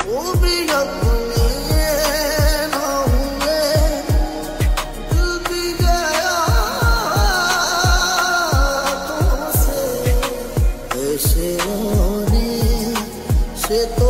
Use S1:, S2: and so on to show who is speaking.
S1: वो भी अपने ना हुए, दिल भी गया तुमसे, ऐसे रोने से तो